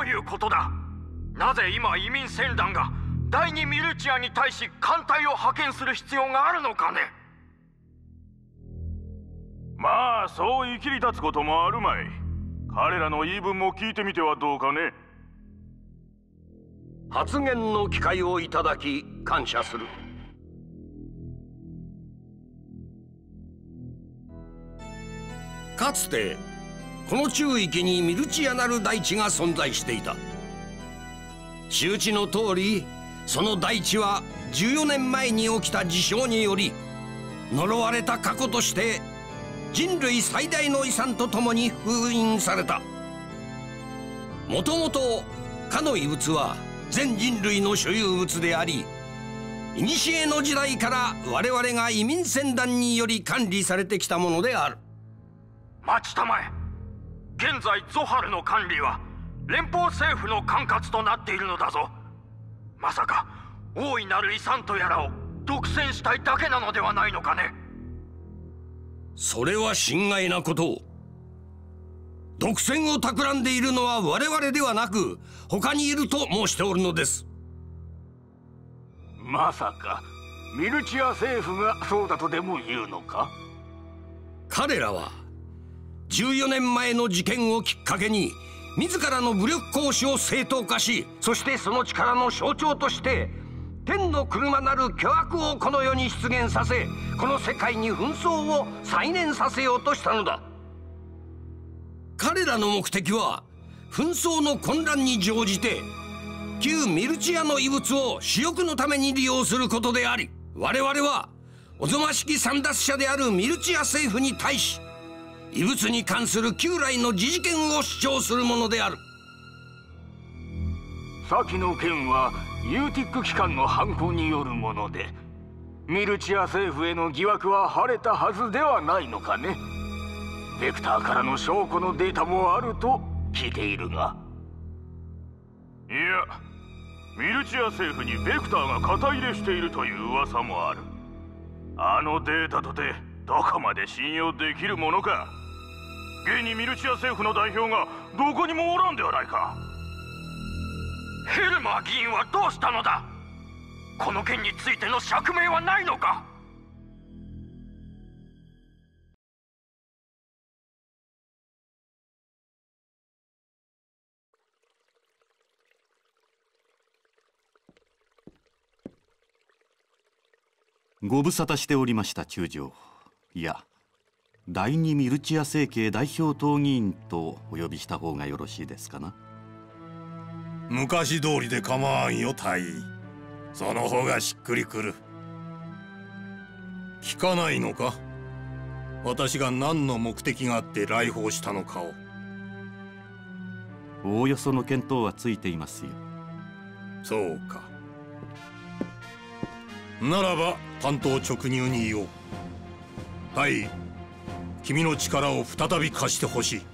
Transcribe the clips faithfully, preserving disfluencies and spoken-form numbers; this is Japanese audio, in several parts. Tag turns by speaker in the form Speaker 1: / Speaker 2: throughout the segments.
Speaker 1: ういうことだ。なぜ今移民船団が第二ミルチアに対し艦隊を派遣する必要があるのかね。
Speaker 2: まあそう言い切り立つこともあるまい。彼らの言い分も聞いてみてはどうかね。
Speaker 3: 発言の機会をいただき感謝する。かつてこの中域にミルチアなる大地が存在していた。周知の通り、その大地はじゅうよねんまえに起きた事象により呪われた過去として人類最大の遺産とともに封印された。もともとかの遺物は全人類の所有物であり、古の時代から我々が移民船団により管理されてきたものである。
Speaker 1: 待ちたまえ。現在ゾハルの管理は連邦政府の管轄となっているのだぞ。まさか大いなる遺産とやらを独占したいだけなのではないのかね。
Speaker 3: それは心外なことを。独占を企んでいるのは我々ではなく他にいると申しておるのです。
Speaker 2: まさかミルチア政府がそうだとでも言うのか。
Speaker 3: 彼らはじゅうよねんまえの事件をきっかけに自らの武力行使を正当化し、そしてその力の象徴として天の車なる巨悪をこの世に出現させ、この世界に紛争を再燃させようとしたのだ。彼らの目的は紛争の混乱に乗じて旧ミルチアの遺物を私欲のために利用することであり、我々はおぞましき簒奪者であるミルチア政府に対し遺物に関する旧来の自治権を主張するものである。
Speaker 2: 先の件はユーティック機関の犯行によるもので、ミルチア政府への疑惑は晴れたはずではないのかね。ベクターからの証拠のデータもあると聞いているが。いや、ミルチア政府にベクターが肩入れしているという噂もある。あのデータとてどこまで信用できるものか。現にミルチア政府の代表がどこにもおらんではないか。
Speaker 1: ヘルマー議員はどうしたのだ。この件についての釈明はないのか。
Speaker 4: ご無沙汰しておりました中将。いや、第二ミルチア政系代表討議員とお呼びした方がよろしいですかな。
Speaker 5: 昔通りで構わんよ大尉。その方がしっくりくる。聞かないのか、私が何の目的があって来訪したのかを。
Speaker 4: おおよその見当はついていますよ。
Speaker 5: そうか。ならば単刀直入に言おう。大尉、君の力を再び貸してほしい。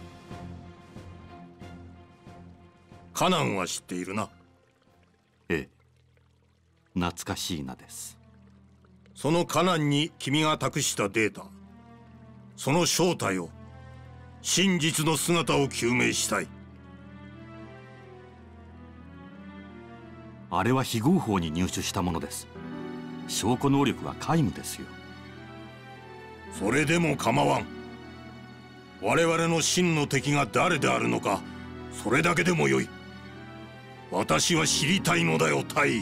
Speaker 5: カナンは知っているな。
Speaker 4: ええ、懐かしい名です。
Speaker 5: そのカナンに君が託したデータ、その正体を、真実の姿を究明したい。
Speaker 4: あれは非合法に入手したものです。証拠能力は皆無ですよ。
Speaker 5: それでも構わん。我々の真の敵が誰であるのか、それだけでもよい。私は知りたいのだよ大尉。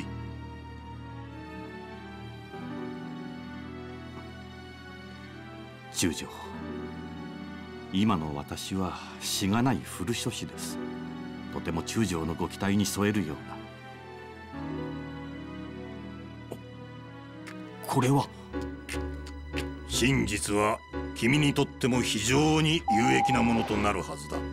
Speaker 4: 中将、今の私はしがない古書士です。とても中将のご期待に添えるような。これは
Speaker 5: 真実は君にとっても非常に有益なものとなるはずだ。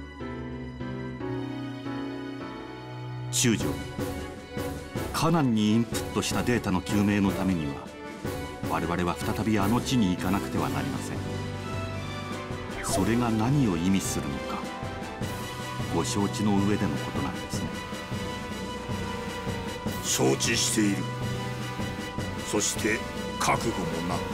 Speaker 4: 中将、カナンにインプットしたデータの究明のためには我々は再びあの地に行かなくてはなりません。それが何を意味するのかご承知の上でのことなんですね。
Speaker 5: 承知している。そして覚悟もな。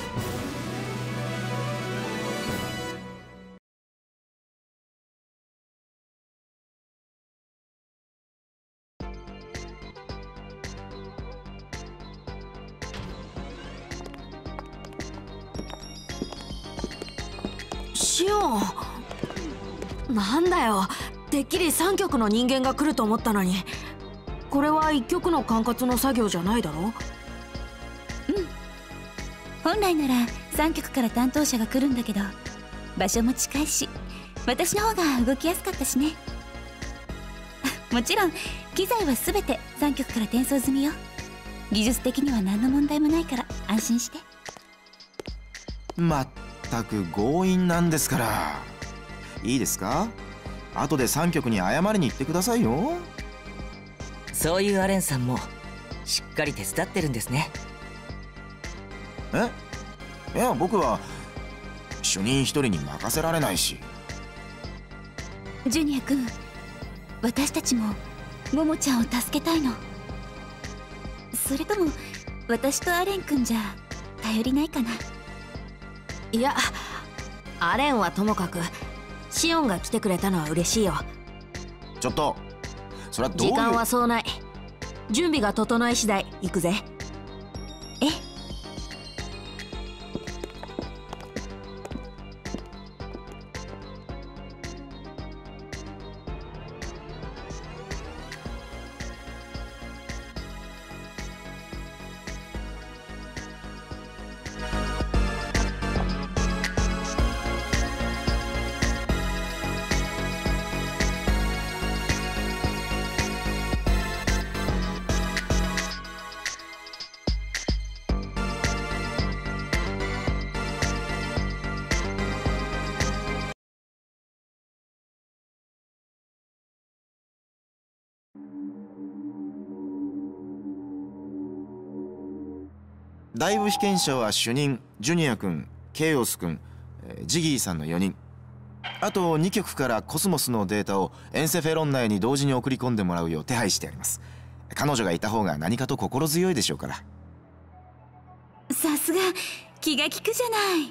Speaker 6: シオン、なんだよ、てっきりさん局の人間が来ると思ったのに。これはいっ局の管轄の作業じゃないだろ。
Speaker 7: うん、本来ならさん局から担当者が来るんだけど、場所も近いし私の方が動きやすかったしね。もちろん機材は全てさん局から転送済みよ。技術的には何の問題もないから安心して。
Speaker 8: まったく強引なんですから。いいですか、後でさん局に謝りに行ってくださいよ。
Speaker 9: そういうアレンさんもしっかり手伝ってるんですね。
Speaker 8: え、いや僕は主任一人に任せられないし。
Speaker 7: ジュニア君、私たちもモモちゃんを助けたいの。それとも私とアレン君じゃ頼りないかな。
Speaker 6: いや、アレンはともかくシオンが来てくれたのは嬉しいよ。
Speaker 8: ちょっと、それはどういう。
Speaker 6: 時間はそうない。準備が整い次第行くぜ。
Speaker 7: え、
Speaker 8: 外部被験者は主任、ジュニア君、ケイオス君、ジギーさんのよにん。あとに局からコスモスのデータをエンセフェロン内に同時に送り込んでもらうよう手配してあります。彼女がいた方が何かと心強いでしょうから。
Speaker 7: さすが気が利くじゃない。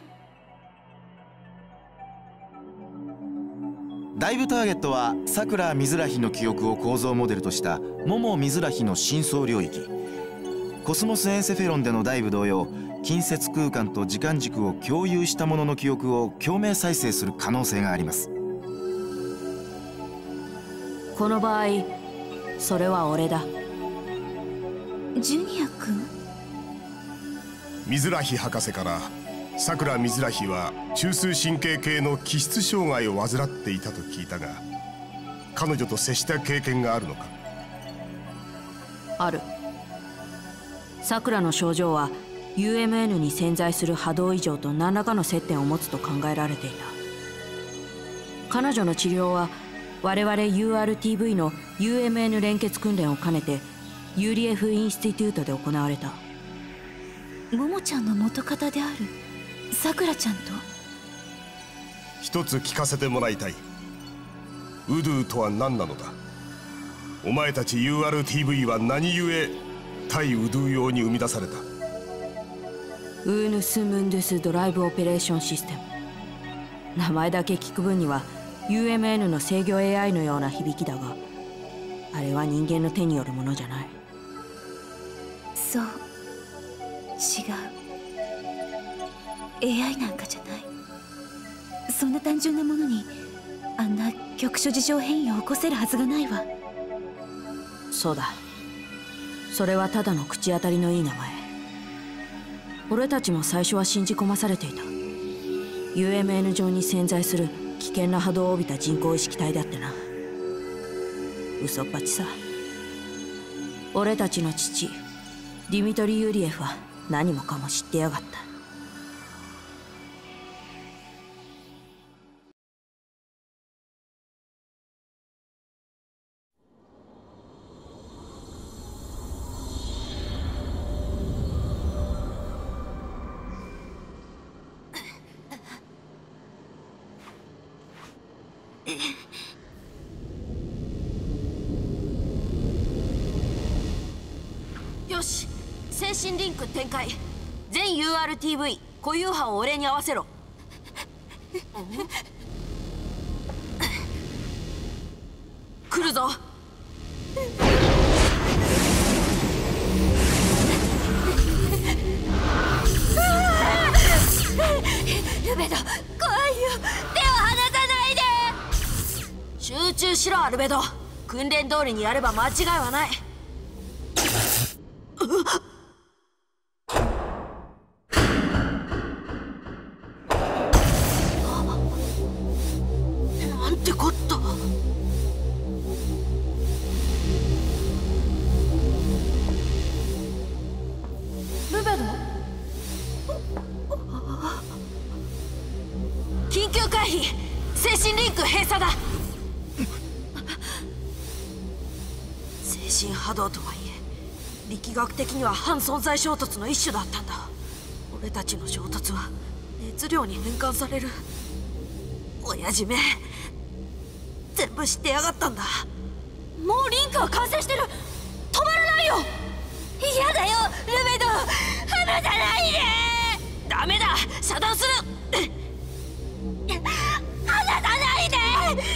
Speaker 8: ダイブターゲットはさくらみずらひの記憶を構造モデルとしたモモみずらひの深層領域。コスモスエンセフェロンでのダイブ同様、近接空間と時間軸を共有したものの記憶を共鳴再生する可能性があります。
Speaker 6: この場合それは俺だ。
Speaker 7: ジュニア君、
Speaker 10: ミズラヒ博士からさくらみずらひは中枢神経系の気質障害を患っていたと聞いたが、彼女と接した経験があるのか。
Speaker 6: ある。さくらの症状は ユーエムエヌ に潜在する波動異常と何らかの接点を持つと考えられていた。彼女の治療は我々 ユーアールティーブイ の ユーエムエヌ 連結訓練を兼ねてユーリエフインスティテュートで行われた。
Speaker 7: モモちゃんの元カノであるさくらちゃんと。
Speaker 10: 一つ聞かせてもらいたい。ウドゥとは何なのだ。お前たち ユーアールティーブイ は何故対ウドゥ用に生み出された。
Speaker 6: ウーヌス・ムンドゥス・ドライブ・オペレーション・システム。名前だけ聞く分には ユーエムエヌ の制御 エーアイ のような響きだが、あれは人間の手によるものじゃない。
Speaker 7: そう、違う。 エーアイ なんかじゃない。そんな単純なものにあんな局所事情変異を起こせるはずがないわ。
Speaker 6: そうだ、それはただの口当たりのいい名前。俺たちも最初は信じ込まされていた。 ユーエムエヌ 上に潜在する危険な波動を帯びた人工意識体だってな。嘘っぱちさ。俺たちの父ディミトリ・ユリエフは何もかも知ってやがった。よし、精神リンク展開。全 ユーアールティーブイ 固有波を俺に合わせろ。来るぞ。
Speaker 7: ルベド、怖いよ。
Speaker 6: 集中しろアルベド。訓練通りにやれば間違いはない。なんてこった。ルベド、緊急回避、精神リンク閉鎖だ。精神波動とはいえ力学的には反存在衝突の一種だったんだ。俺たちの衝突は熱量に変換される。親父め全部知ってやがったんだ。もうリンクは完成してる。止まらないよ。嫌だよルベド、離さないで。ダメだ、遮断する。離さないで。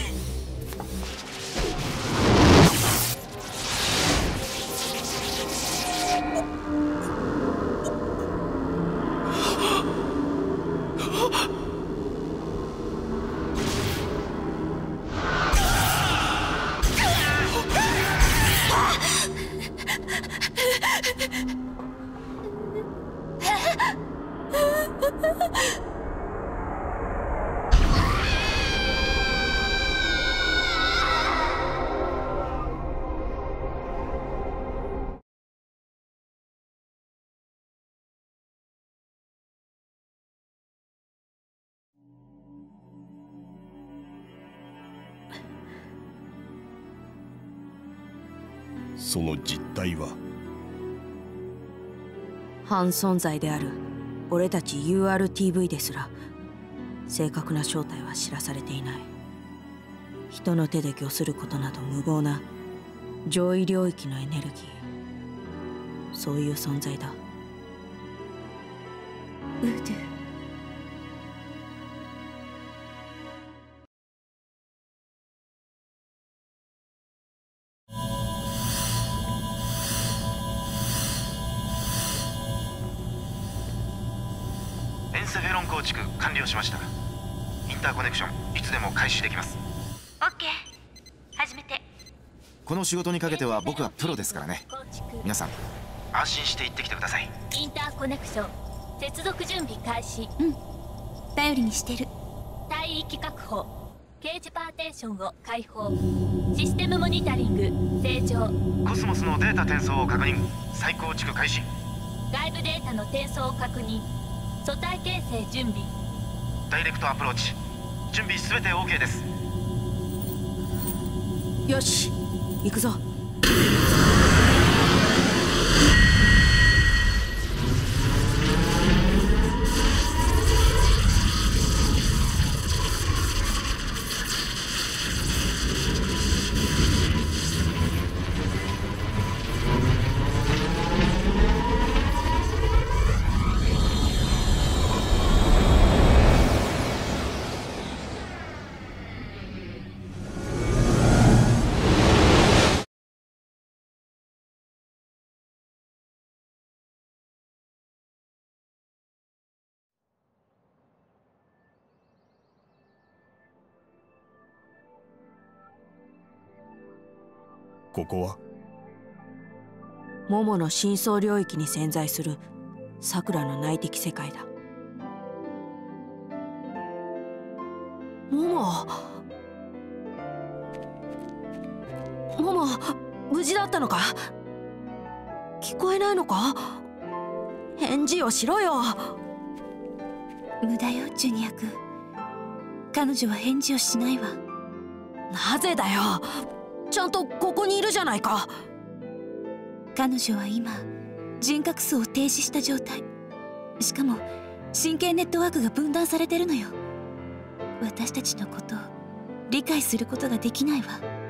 Speaker 10: その実態は
Speaker 6: 反存在である俺たち ユーアールティーブイ ですら正確な正体は知らされていない。人の手で御することなど無謀な上位領域のエネルギー、そういう存在だ。
Speaker 7: ウードゥ。
Speaker 11: エンセフェロン構築完了しました。インターコネクションいつでも開始できます。
Speaker 7: オッケー、始めて。
Speaker 8: この仕事にかけては僕はプロですからね。皆さん
Speaker 11: 安心して行ってきてください。
Speaker 7: インターコネクション接続準備開始。うん、頼りにしてる。帯域確保、ケージパーテーションを開放、システムモニタリング正常。
Speaker 11: コスモスのデータ転送を確認。再構築開始。
Speaker 7: 外部データの転送を確認。組対形成準備。
Speaker 11: ダイレクトアプローチ準備すべて オーケー です。
Speaker 6: よし行くぞ。
Speaker 10: ここは
Speaker 6: モモの深層領域に潜在するさくらの内的世界だ。モモモモ、無事だったのか？聞こえないのか？返事をしろよ。
Speaker 7: 無駄よジュニア君、彼女は返事をしないわ。
Speaker 6: なぜだよ、ちゃんとここにいるじゃないか。
Speaker 7: 彼女は今人格層を停止した状態。しかも神経ネットワークが分断されてるのよ。私たちのことを理解することができないわ。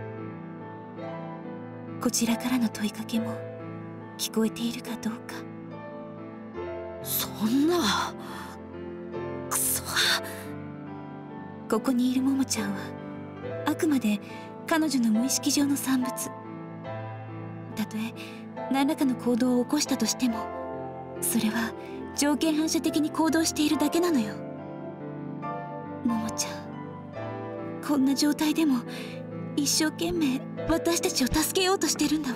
Speaker 7: こちらからの問いかけも聞こえているかどうか。
Speaker 6: そんな、くそ。
Speaker 7: ここにいるモモちゃんはあくまで彼女の無意識上の産物。たとえ何らかの行動を起こしたとしても、それは条件反射的に行動しているだけなのよ。モモちゃん、こんな状態でも一生懸命私たちを助けようとしてるんだわ。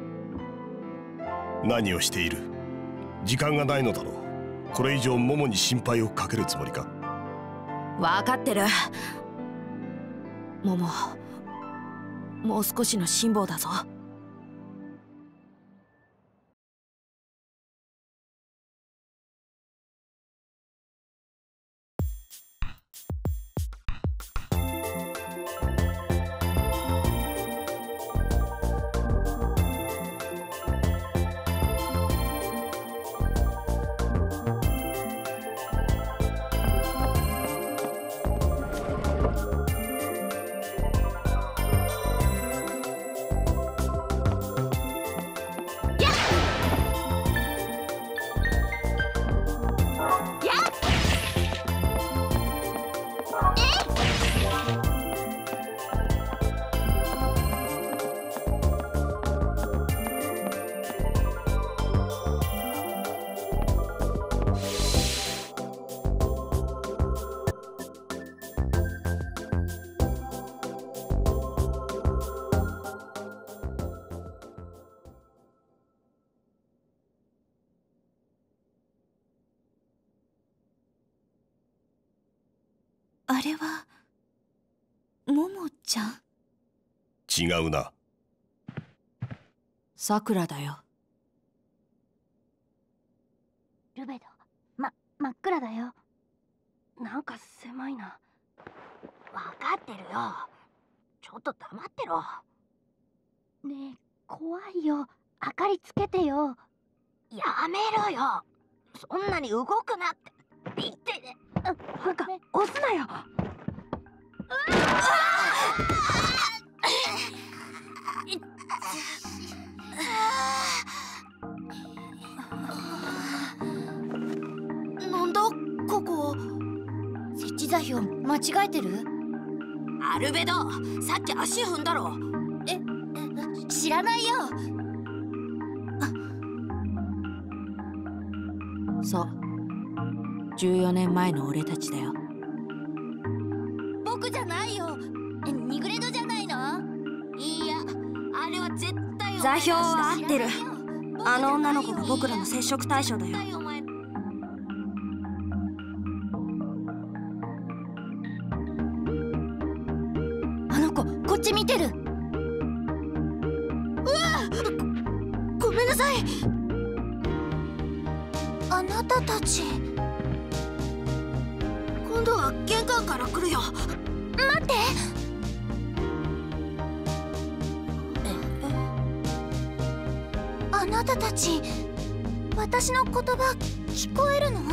Speaker 10: 何をしている？時間がないのだろう。これ以上モモに心配をかけるつもりか？
Speaker 6: 分かってる。モモ、もう少しの辛抱だぞ。
Speaker 7: あれはももちゃん？
Speaker 10: 違うな。
Speaker 6: さくらだよ。
Speaker 12: ルベド、ま、真っ暗だよ。なんか狭いな。わかってるよ。ちょっと黙ってろ。ねえ、怖いよ。明かりつけてよ。やめろよ。そんなに動くなって言ってね。なんか押すなよ。
Speaker 13: なんだここ。設置座標間違えてる？
Speaker 6: アルベド、さっき足踏んだろ。
Speaker 13: え、知らないよ。
Speaker 6: そう、じゅうよねんまえの俺たちだよ。
Speaker 13: 僕じゃないよ。ニグレドじゃないの？
Speaker 6: いや、あれは絶対。
Speaker 12: 座標は合ってる。あの女の子が僕らの接触対象だよ。
Speaker 13: あの子こっち見てる。うわ！ご、ごめんなさい。あなたたち。
Speaker 12: 今度は玄関から来るよ。
Speaker 13: 待って。あなたたち、私の言葉聞こえるの？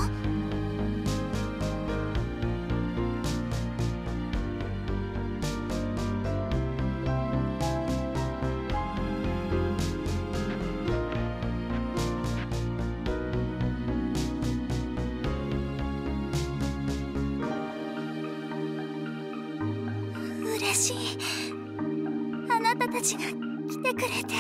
Speaker 13: 嬉しい。あなたたちが来てくれて。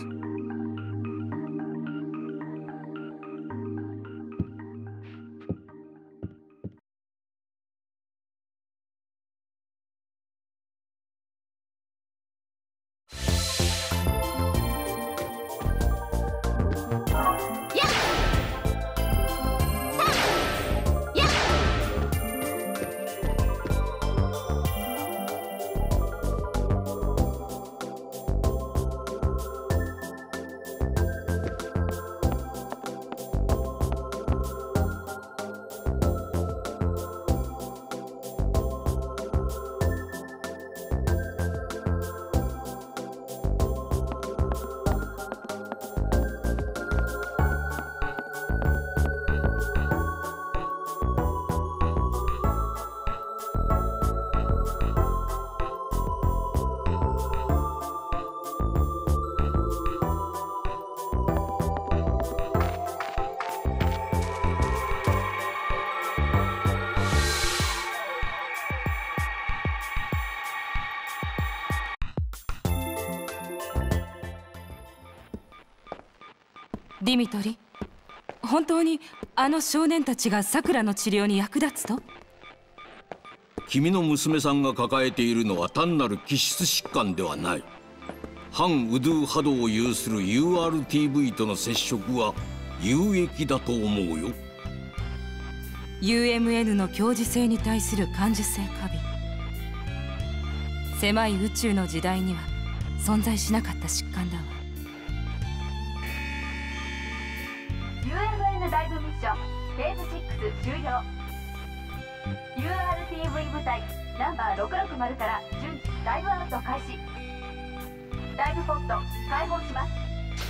Speaker 14: ディミトリ、本当にあの少年たちがさくらの治療に役立つと？
Speaker 3: 君の娘さんが抱えているのは単なる気質疾患ではない。反ウドゥー波動を有する ユーアールティーブイ との接触は有益だと思うよ。
Speaker 14: ユーエムエヌ の強磁性に対する感受性過敏。狭い宇宙の時代には存在しなかった疾患だわ。
Speaker 15: ユーエムエヌ ダイブミッションフェーズろく終了。 ユーアールティーブイ 部隊ナンバーろくろくまるから順次ダイブアウト開始。ダイブポット開放します。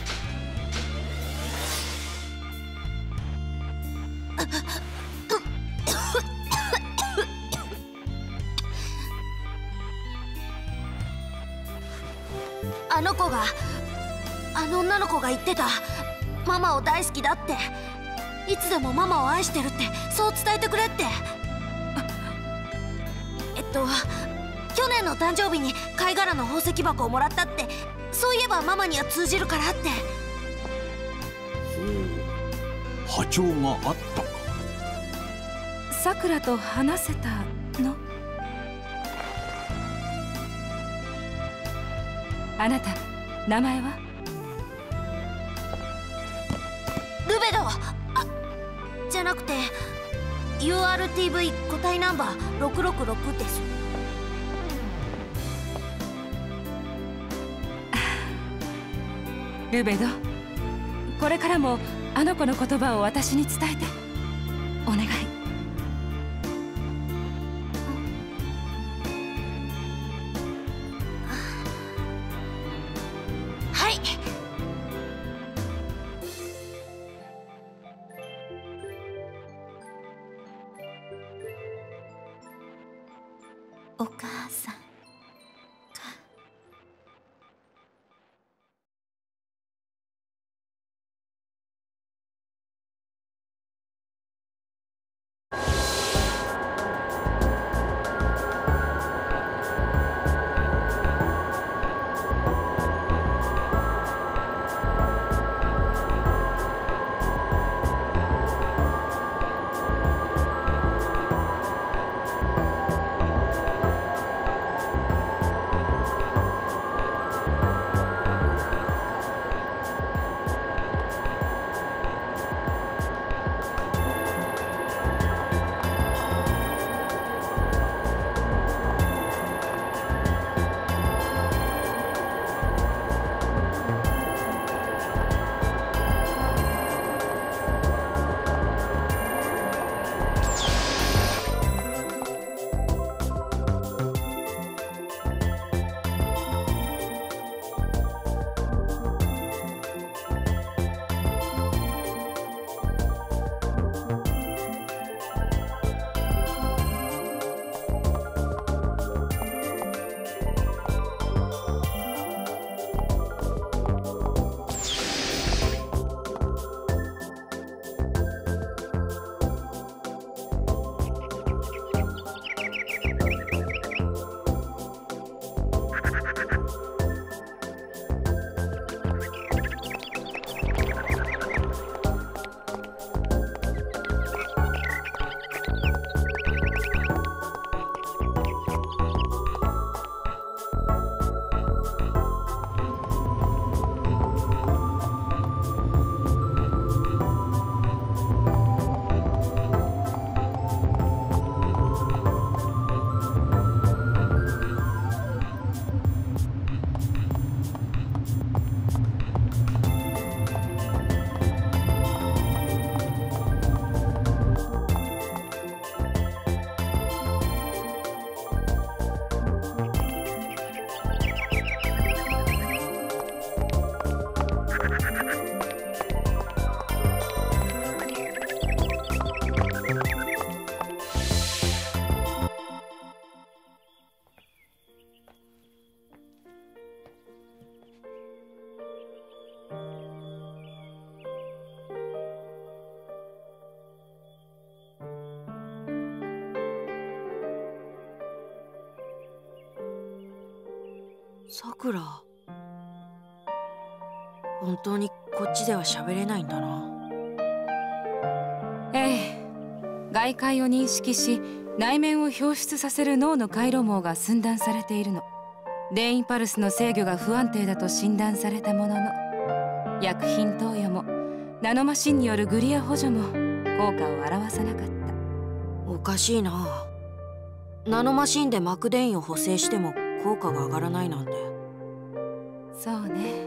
Speaker 12: あの子があの女の子が言ってたママを大好きだって、いつでもママを愛してるって、そう伝えてくれって。えっと去年の誕生日に貝殻の宝石箱をもらったって、そういえばママには通じるからって。
Speaker 3: ほう、波長があったか。
Speaker 14: さくらと話せたの？あなた名前は？
Speaker 12: ルベド。あ、じゃなくて ユーアールティーブイ 個体ナンバーろくろくろくです。
Speaker 14: ルベド、これからもあの子の言葉を私に伝えてお願い。
Speaker 12: はい。
Speaker 7: お母さんか。
Speaker 6: さくら、本当にこっちでは喋れないんだな。
Speaker 14: ええ、外界を認識し内面を表出させる脳の回路網が寸断されているの。電位パルスの制御が不安定だと診断されたものの、薬品投与もナノマシンによるグリア補助も効果を表さなかった。
Speaker 6: おかしいな。ナノマシンで膜電位を補正しても効果が上がらないなんて。
Speaker 14: そうね。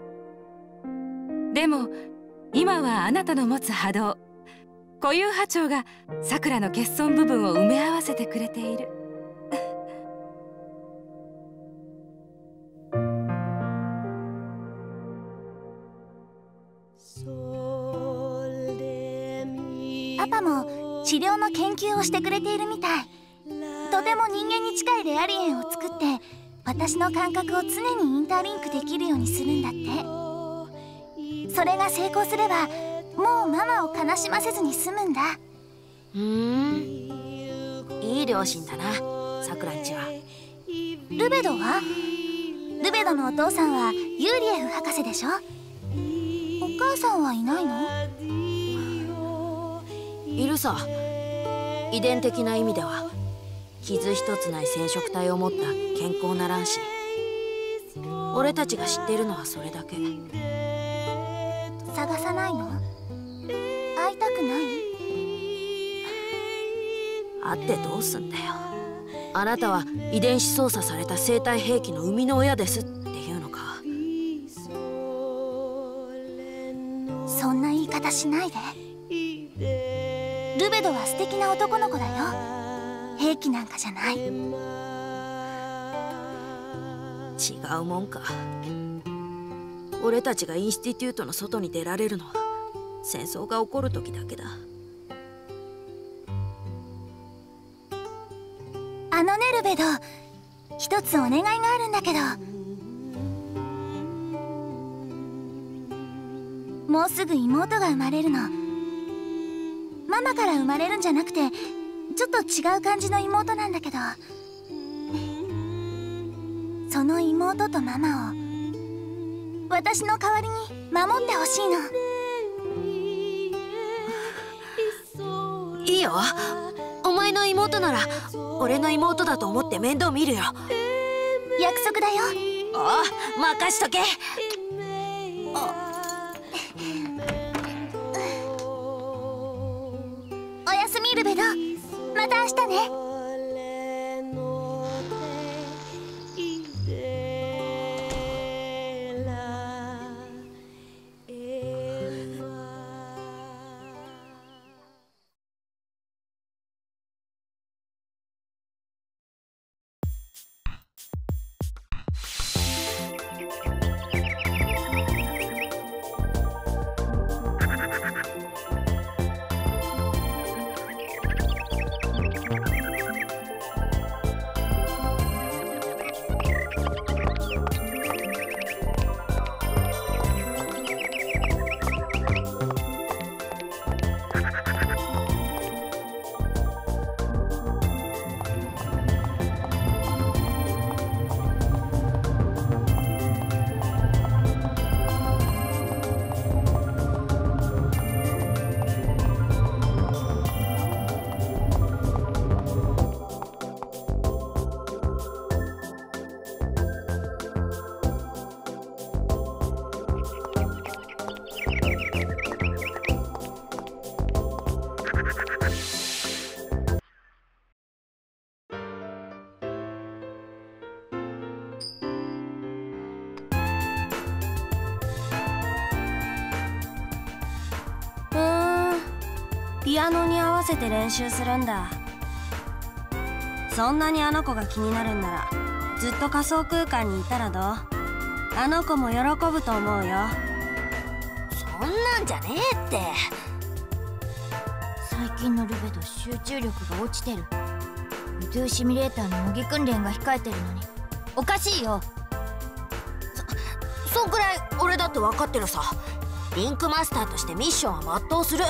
Speaker 14: でも今はあなたの持つ波動、固有波長がさくらの欠損部分を埋め合わせてくれている。
Speaker 13: パパも治療の研究をしてくれているみたい。とても人間に近いレアリエンを作って私の感覚を常にインターリンクできるようにするんだって。それが成功すればもうママを悲しませずに済むんだ。
Speaker 6: ふーん、いい両親だな、さくらんちは。
Speaker 13: ルベドは？ルベドのお父さんはユーリエフ博士でしょ。お母さんはいないの？
Speaker 6: いるさ。遺伝的な意味では傷一つない染色体を持った健康な卵子。俺たちが知っているのはそれだけ。
Speaker 13: 探さないの？会いたくない？
Speaker 6: 会ってどうすんだよ。あなたは遺伝子操作された生体兵器の生みの親ですっていうのか。
Speaker 13: そんな言い方しないで。ルベドは素敵な男の子だよ。兵器なんかじゃない。違
Speaker 6: うもんか。俺たちがインスティテュートの外に出られるのは戦争が起こる時だけだ。
Speaker 13: あのねルベド、一つお願いがあるんだけど。もうすぐ妹が生まれるの。ママから生まれるんじゃなくてちょっと違う感じの妹なんだけど、その妹とママを私の代わりに守ってほしいの。
Speaker 6: いいよ。お前の妹なら俺の妹だと思って面倒見るよ。
Speaker 13: 約束だよ。
Speaker 6: ああ、任しとけ。
Speaker 13: おやすみルベド、また明日ね。
Speaker 12: ピアノに合わせて練習するんだ。そんなにあの子が気になるんならずっと仮想空間にいたらどう？あの子も喜ぶと思うよ。
Speaker 6: そんなんじゃねえって。
Speaker 12: 最近のルベド集中力が落ちてる。宇宙シミュレーターの模擬訓練が控えてるのにおかしいよ。
Speaker 6: そそんくらい俺だって分かってるさ。リンクマスターとしてミッションは全うする。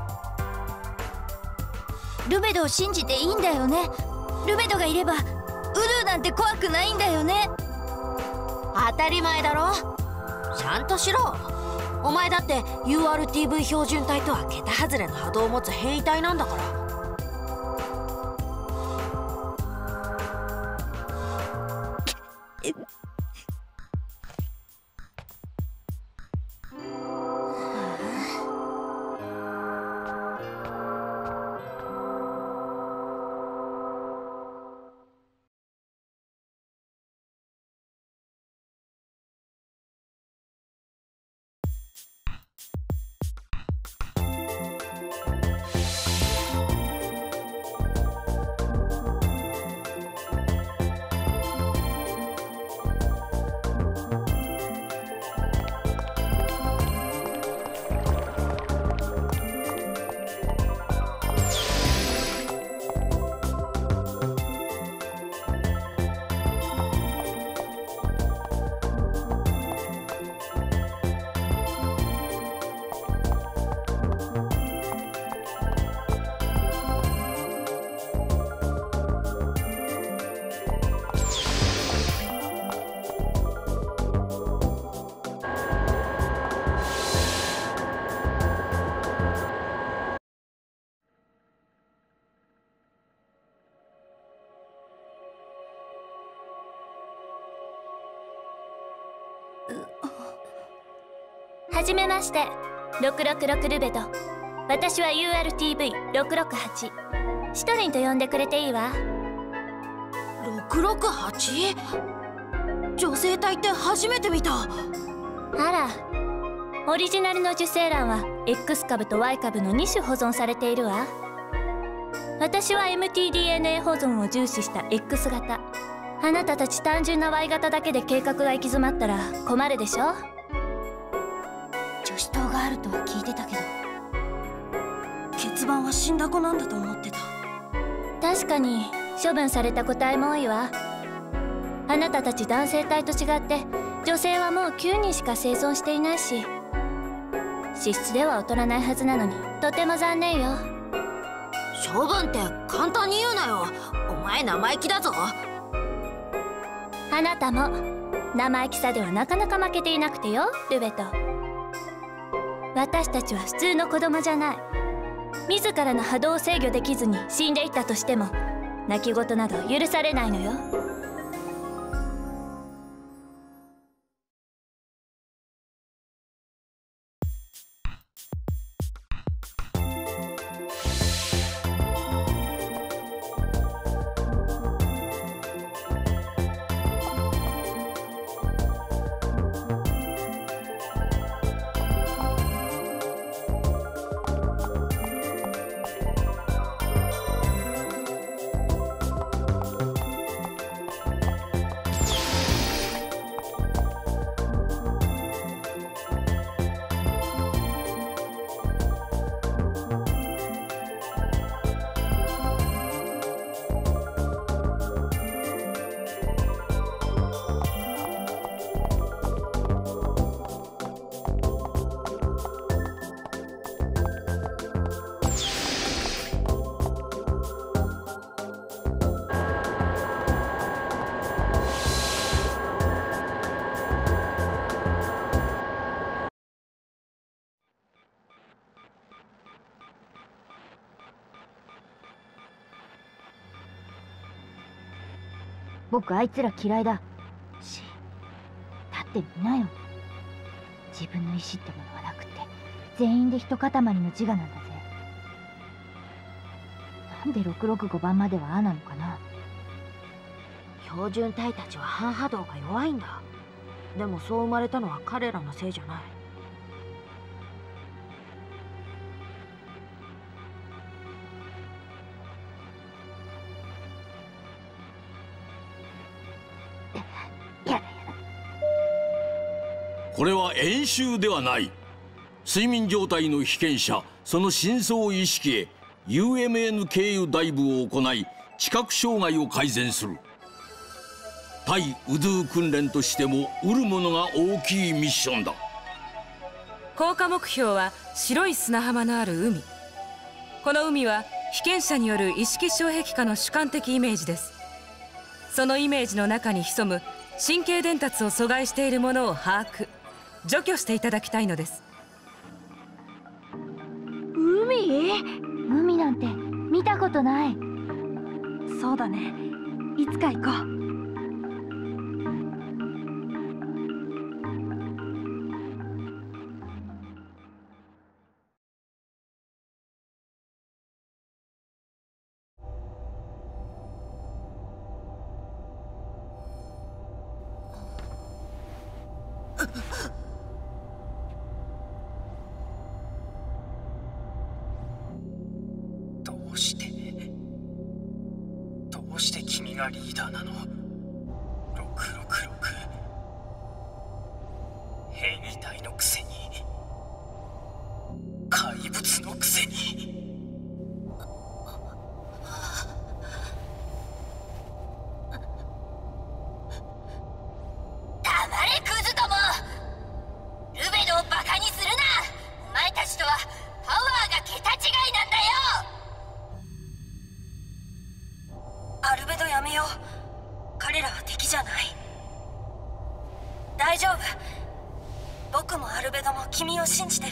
Speaker 12: ルベドを信じていいんだよね。ルベドがいればウルーなんて怖くないんだよね。
Speaker 6: 当たり前だろ。ちゃんとしろ。お前だって ユーアールティーブイ 標準体とは桁外れの波動を持つ変異体なんだから。
Speaker 13: はじめまして、ろくろくろくルベド。私は ユーアールティーブイろくろくはち。シトリンと呼んでくれていいわ。
Speaker 6: ろくろくはち？女性体って初めて見た。
Speaker 13: あら、オリジナルの受精卵は エックス 株と ワイ 株のに種保存されているわ。私は エムティーディーエヌエー 保存を重視した エックス 型。あなたたち単純な ワイ 型だけで計画が行き詰まったら困るでしょ。
Speaker 6: 女子島があるとは聞いてたけど、欠番は死んだ子なんだと思ってた。
Speaker 13: 確かに処分された個体も多いわ。あなたたち男性体と違って女性はもうきゅうにんしか生存していないし、資質では劣らないはずなのにとても残念よ。
Speaker 6: 処分って簡単に言うなよ。お前生意気だぞ。
Speaker 13: あなたも生意気さではなかなか負けていなくてよ、ルベト。私たちは普通の子供じゃない。自らの波動を制御できずに死んでいったとしても泣き言など許されないのよ。
Speaker 12: 僕あいつら嫌いだし、だってみなよ。自分の意思ってものはなくって全員で一塊の自我なんだぜ。なんでろくろくごばんまではああなのかな。
Speaker 6: 標準体たちは半波動が弱いんだ。でもそう生まれたのは彼らのせいじゃない。
Speaker 3: これは演習ではない。睡眠状態の被験者、その深層意識へ ユーエムエヌ 経由ダイブを行い知覚障害を改善する。対ウドゥー訓練としても得るものが大きいミッションだ。
Speaker 14: 降下目標は白い砂浜のある海。この海は被験者による意識障壁下の主観的イメージです。そのイメージの中に潜む神経伝達を阻害しているものを把握除去していただきたいのです。
Speaker 12: 海？海なんて見たことない。
Speaker 15: そうだね、いつか行こう。
Speaker 2: どうしてどうして君がリーダーなの？ろくろくろく変異体のくせに怪物のくせに。
Speaker 13: 黙れクズども。ルベドをバカにするな。お前たちとはパワーが桁違いなんだよ。
Speaker 6: アルベドやめよう。彼らは敵じゃない。大丈夫。僕もアルベドも君を信じてる。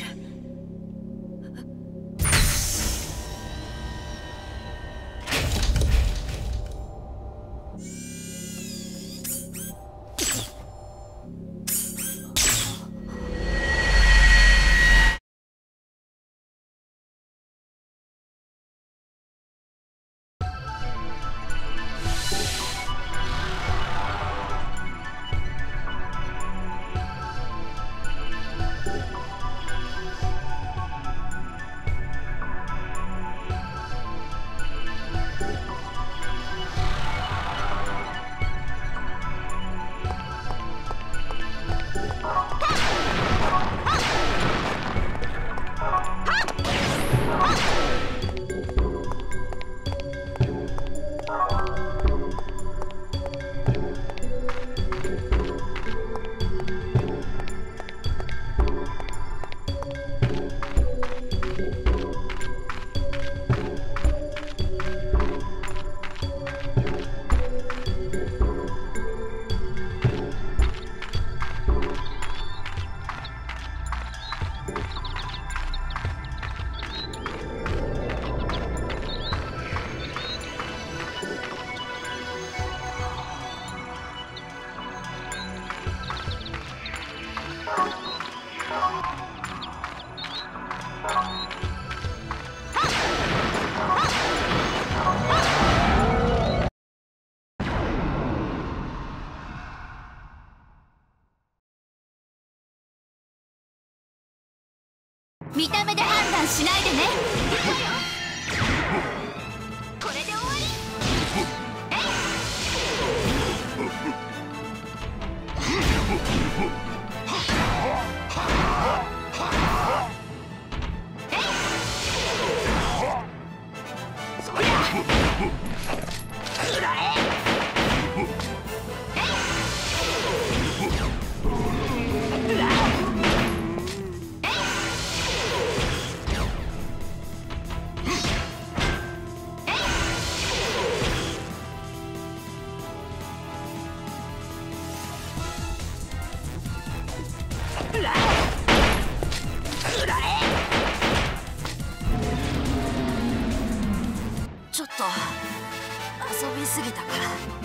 Speaker 13: 見た目で判断しないでね。これで終わり。そりゃくらえ。ちょっと遊びすぎたから。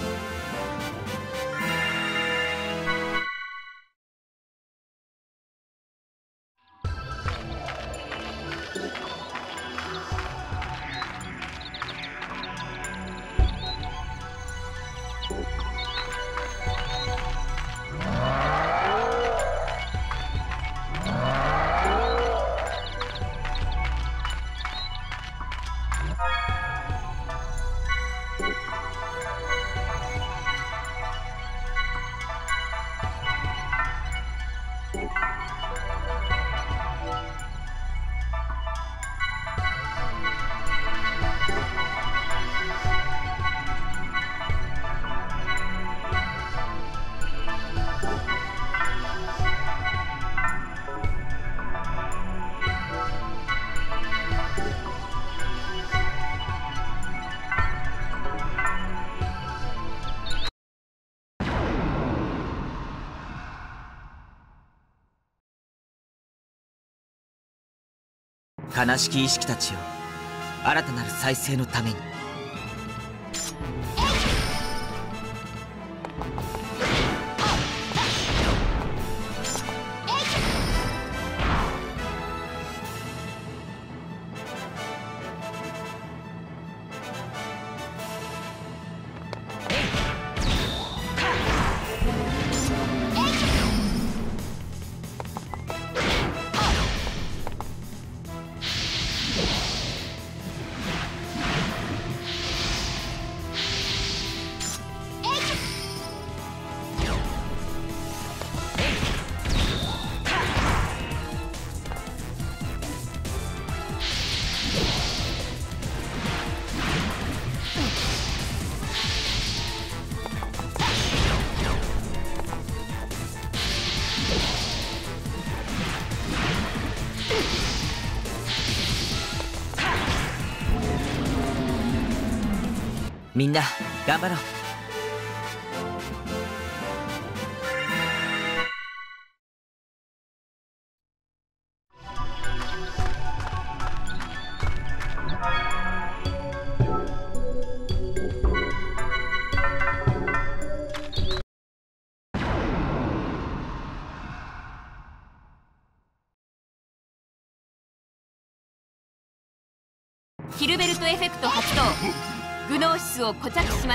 Speaker 9: 悲しき意識たちを新たなる再生のために。みんな頑張ろう。
Speaker 14: ヒルベルトエフェクト発動。グノーシスを固着します。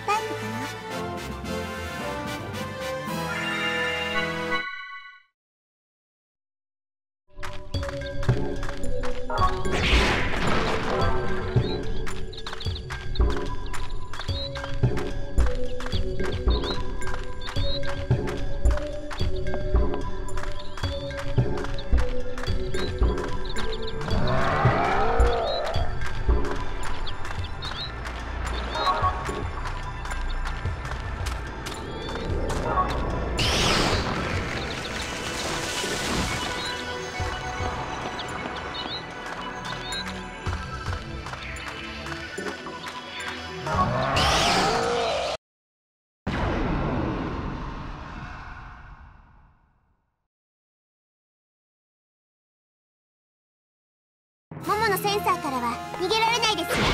Speaker 13: タイプかな。モモのセンサーからは逃げられないですよ。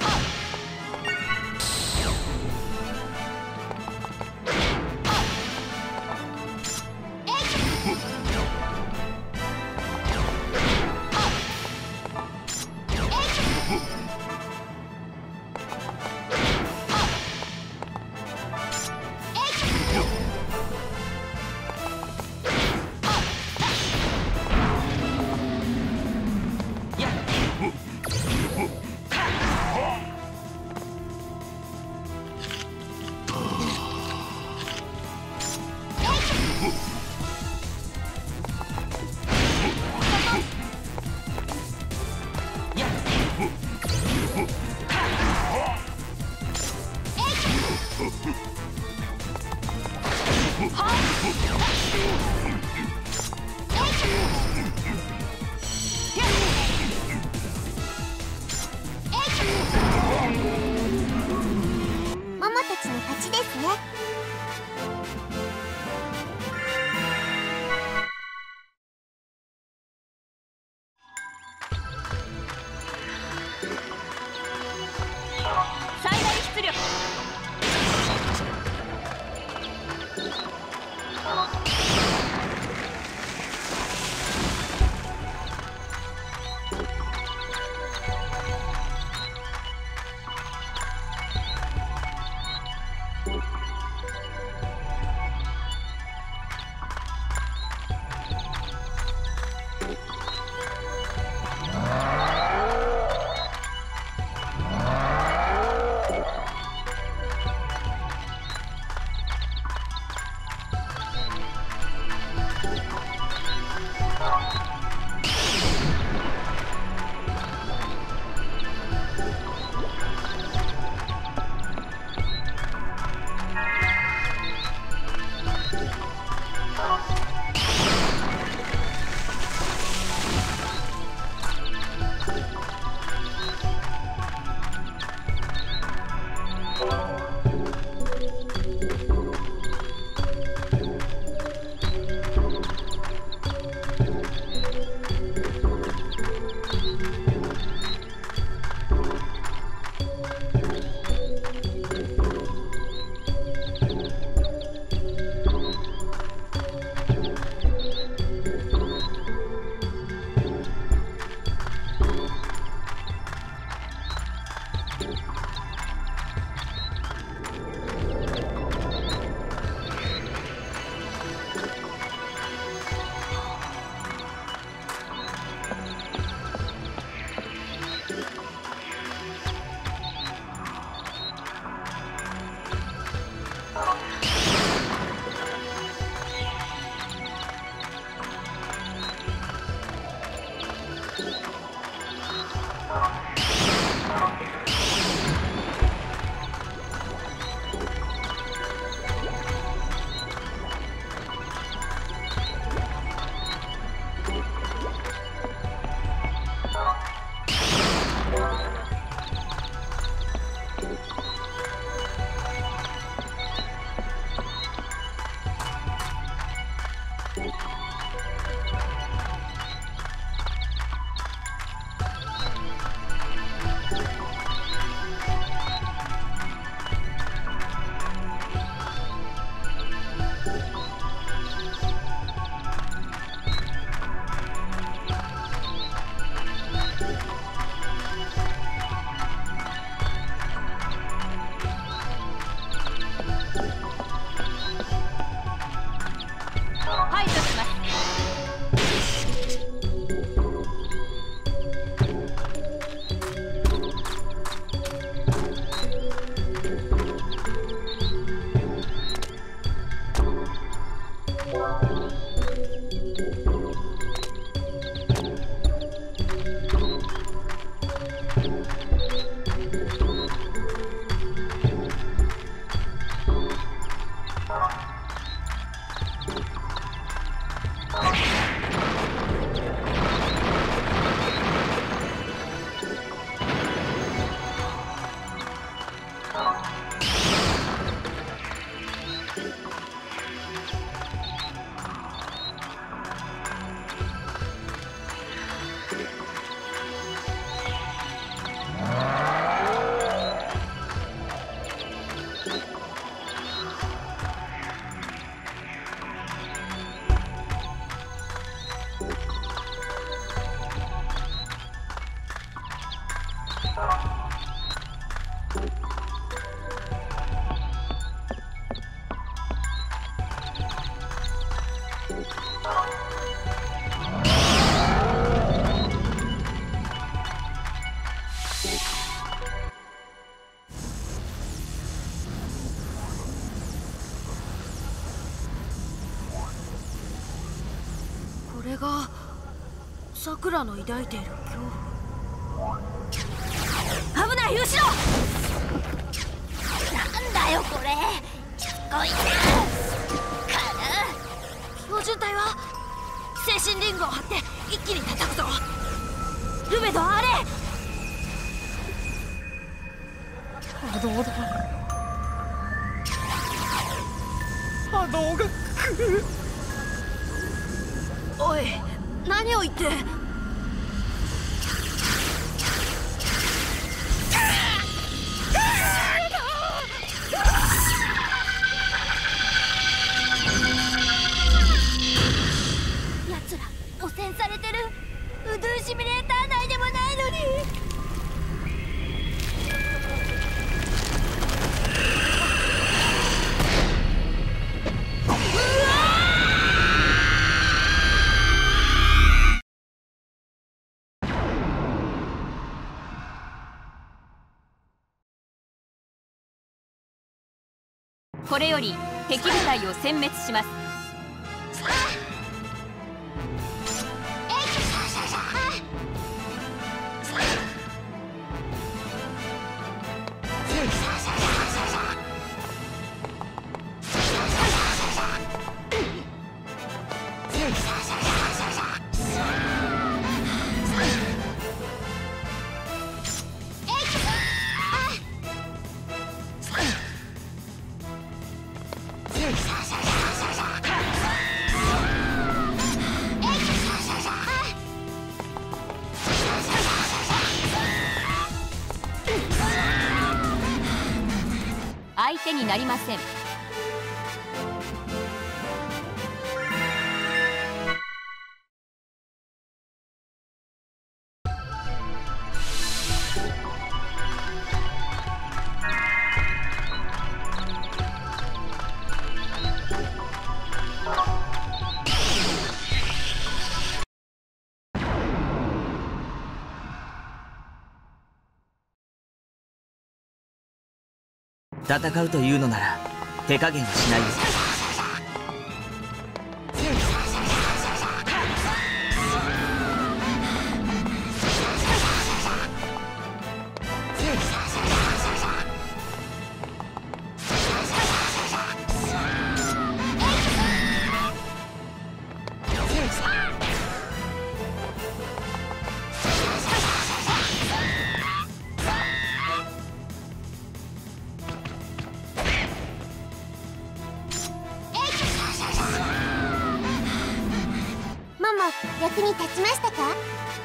Speaker 13: モモたちの勝ちですね。
Speaker 15: 最大出力。
Speaker 6: れがさくらの抱いている恐怖。危ない、後ろ。
Speaker 12: なんだよこれ、ちっこいな。
Speaker 6: 標準体は精神リングを張って一気に叩くぞ。ルベド、あれ波動だ。波動が来る。おい、何を言って。
Speaker 12: 奴ら汚染されてる。ウドゥーシミュレーター内でもないのに。
Speaker 15: これより敵部隊を殲滅します。相手になりません。
Speaker 9: 戦うというのなら手加減はしないよ。
Speaker 13: 役に立ちましたか？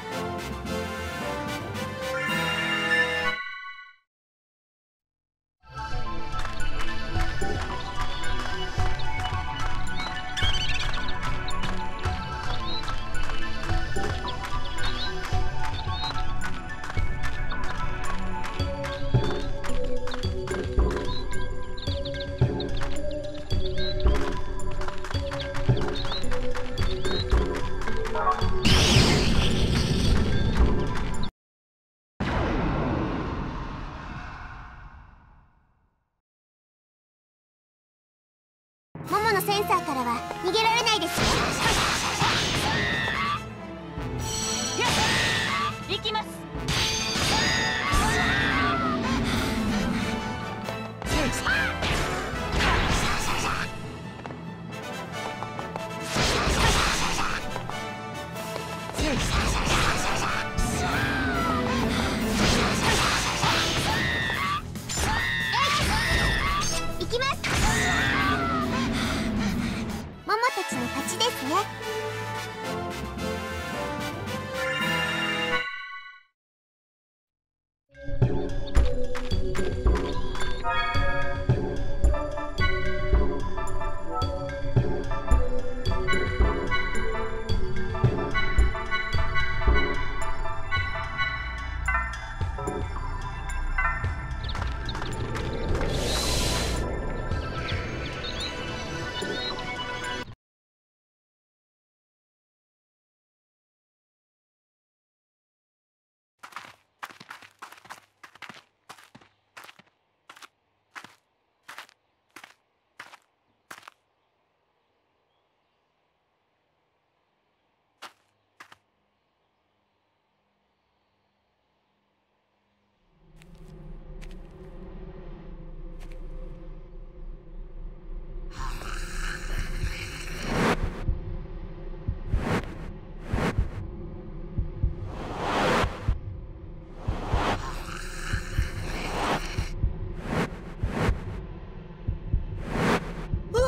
Speaker 13: モモのセンサーからは逃げられないですよ。
Speaker 15: 行きます。
Speaker 13: 行きます。モモたちの勝ちですね。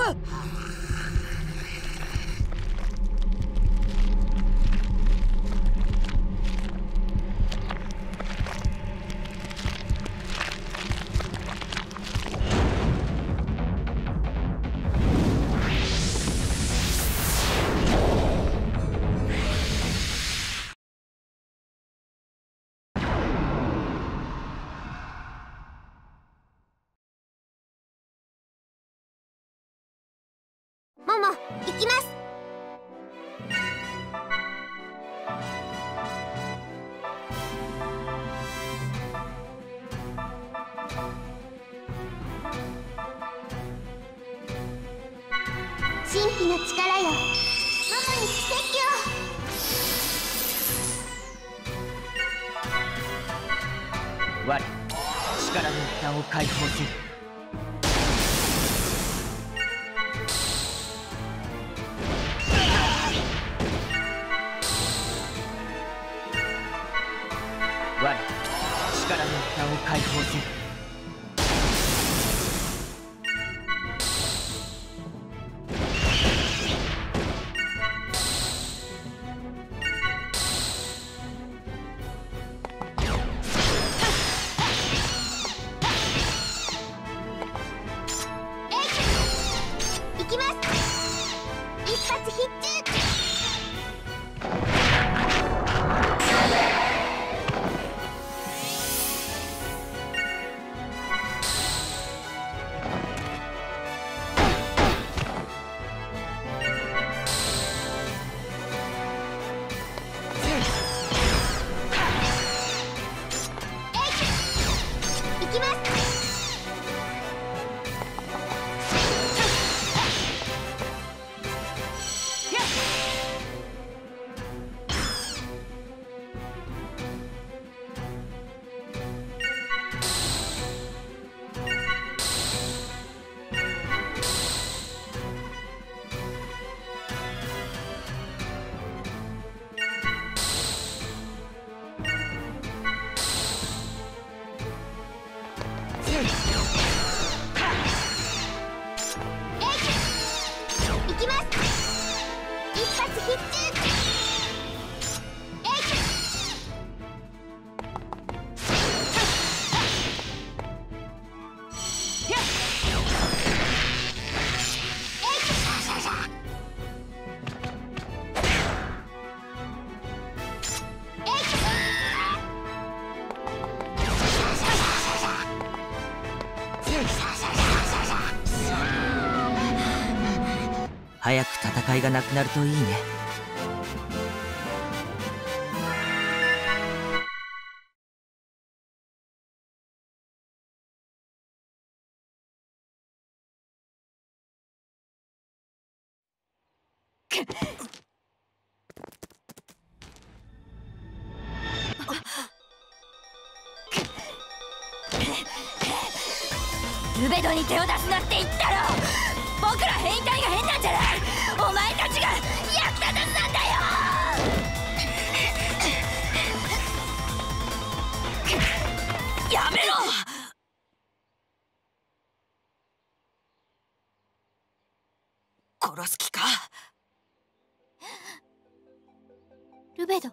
Speaker 12: モモ、行きます。神秘の力よ、ママに奇跡を。
Speaker 9: 我、力の一端を解放する。我、力の一端を解放する。
Speaker 12: 行きます。一発必中。行きます。行きます。一発必中。
Speaker 9: 早く戦いがなくなるといいね。
Speaker 12: ルベドに手を出すなって言ったろ。僕ら変異体が変なんじゃない。お前たちが役立たずなんだよ。やめろ。殺す気か。ルベド、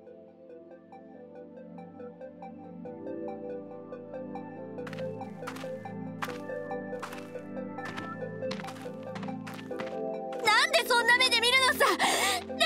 Speaker 12: なんでそんな目で見るのさ、ルベドー。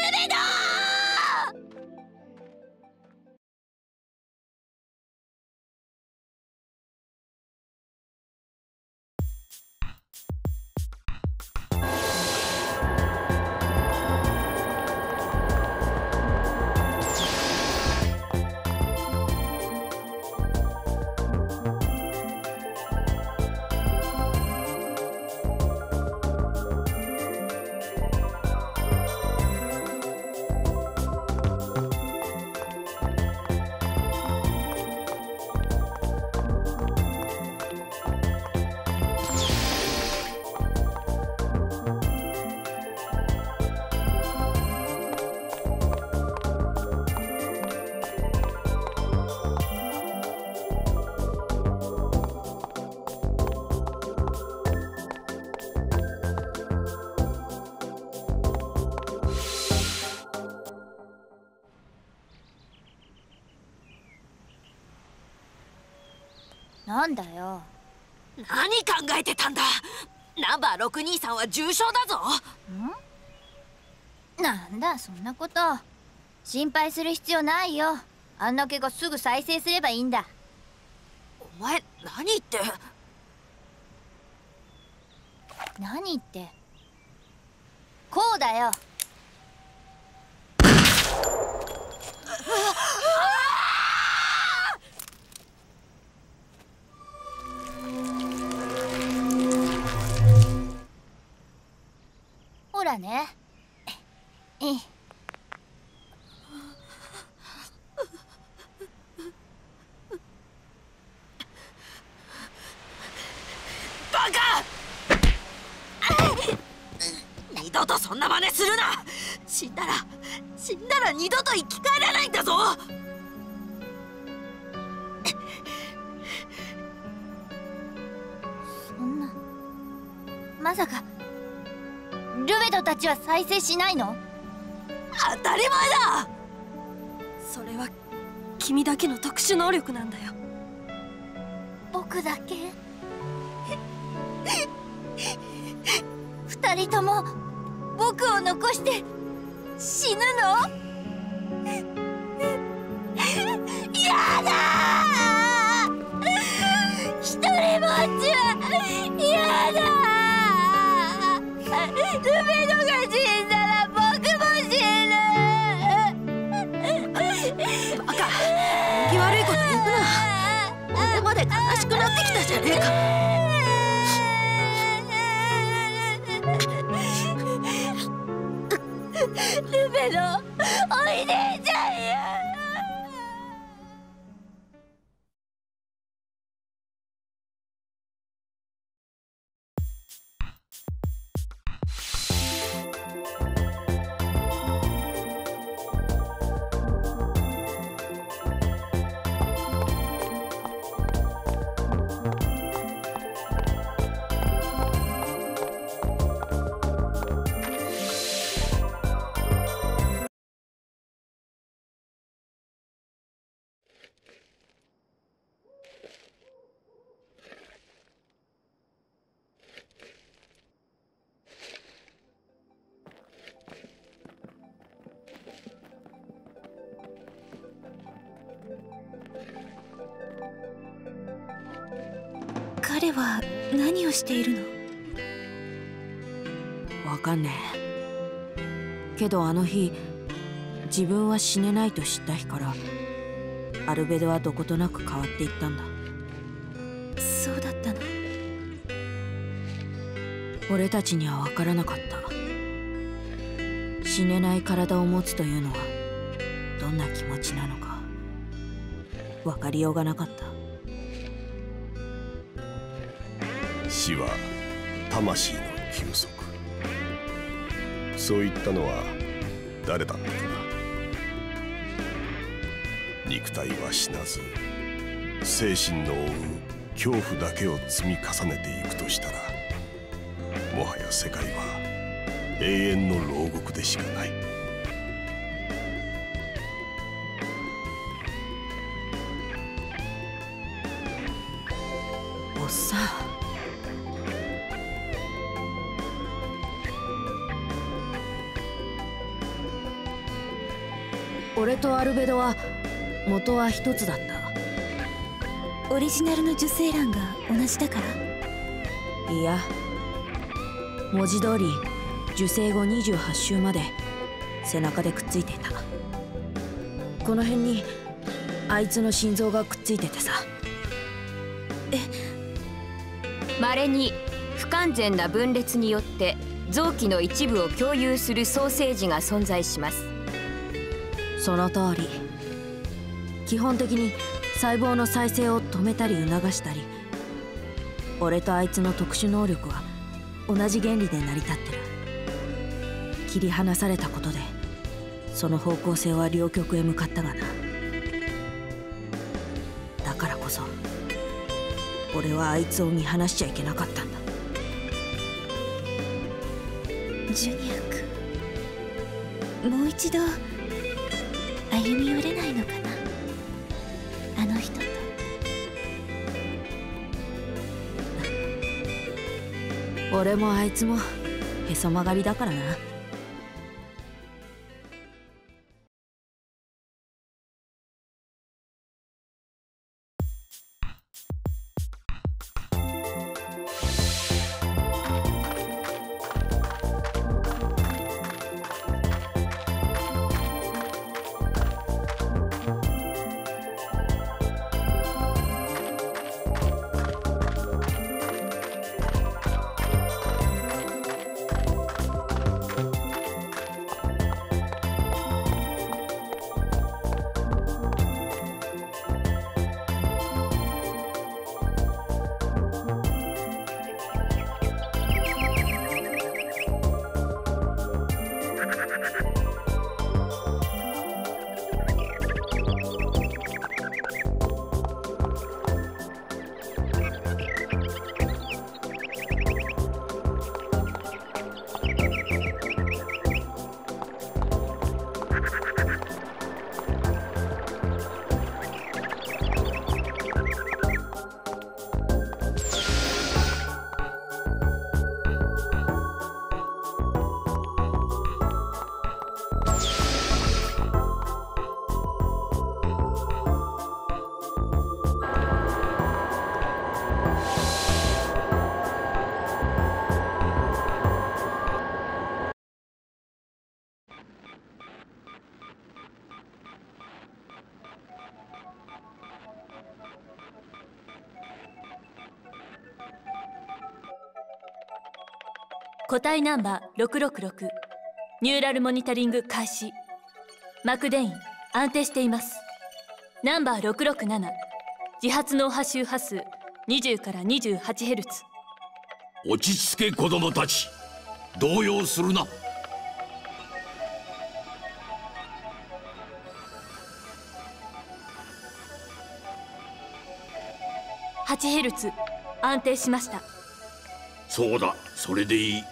Speaker 12: なんだよ。
Speaker 16: 何考えてたんだ。ナンバーろくにーさんは重傷だぞ。
Speaker 12: ん？なんだそんなこと。心配する必要ないよ。あんな怪我すぐ再生すればいいんだ。
Speaker 16: お前何言って。
Speaker 12: 何言って。こうだよ。ほらね。ええ。
Speaker 16: バカ！二度とそんな真似するな。死んだら死んだら二度と生き返らないんだぞ。
Speaker 12: そんな、まさかルベドたちは再生しないの？
Speaker 16: 当たり前だ。それは君だけの特殊能力なんだよ。
Speaker 12: 僕だけ？二人とも僕を残して死ぬの？やだー！一人ぼっちはやだー！ルベドが死んだら僕も死ぬ！
Speaker 16: バカ、縁起悪いこと言うな。俺まで悲しくなってきたじゃねえか。
Speaker 12: ルベド、おいでちゃんよ。
Speaker 7: 彼は何をしているの？
Speaker 6: わかんねえけど、あの日自分は死ねないと知った日からアルベドはどことなく変わっていったんだ。
Speaker 7: そうだったの。
Speaker 6: 俺たちには分からなかった。死ねない体を持つというのはどんな気持ちなのか分かりようがなかった。
Speaker 10: 死は魂の休息、そう言ったのは誰だったかな。肉体は死なず精神の負う恐怖だけを積み重ねていくとしたら、もはや世界は永遠の牢獄でしかない。
Speaker 6: おっさん、俺とアルベドは元は一つだった。
Speaker 7: オリジナルの受精卵が同じだから？
Speaker 6: いや、文字通り受精後にじゅうはち週まで背中でくっついていた。この辺にあいつの心臓がくっついててさ。
Speaker 17: 稀に不完全な分裂によって臓器の一部を共有するソーセージが存在します。
Speaker 6: その通り。基本的に細胞の再生を止めたり促したり、俺とあいつの特殊能力は同じ原理で成り立ってる。切り離されたことでその方向性は両極へ向かったがな。だからこそ俺はあいつを見放しちゃいけなかったんだ。
Speaker 7: ジュニア君、もう一度歩み寄れないのかな、あの人と。
Speaker 6: 俺もあいつもへそ曲がりだからな。
Speaker 18: 個体ナンバーろくろくろく、ニューラルモニタリング開始。マクデイン安定しています。ナンバーろくろくなな、自発脳波周波数にじゅうからにじゅうはちヘルツ。
Speaker 3: 落ち着け子供たち、動揺するな。
Speaker 18: はちヘルツ安定しました。
Speaker 3: そうだ、それでいい。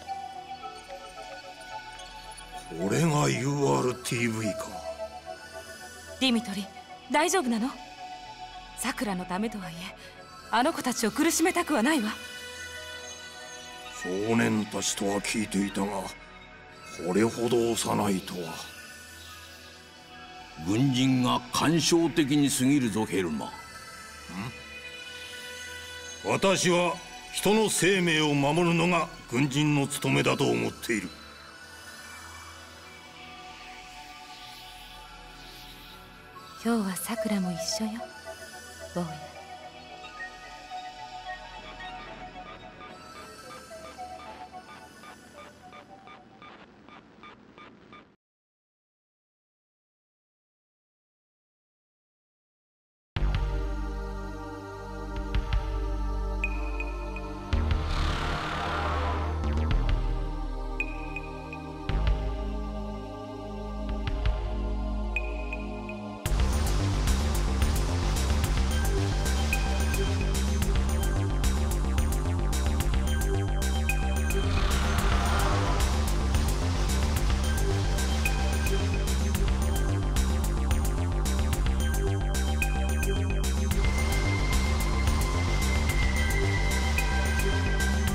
Speaker 5: これが ユーアールティーブイ か。
Speaker 14: ディミトリ、大丈夫なの？さくらのためとはいえ、あの子たちを苦しめたくはないわ。
Speaker 5: 少年たちとは聞いていたが、これほど幼いとは。
Speaker 3: 軍人が感傷的に過ぎるぞ、ヘルマ。
Speaker 5: 私は人の生命を守るのが軍人の務めだと思っている。
Speaker 14: 今日はさくらも一緒よ、坊や。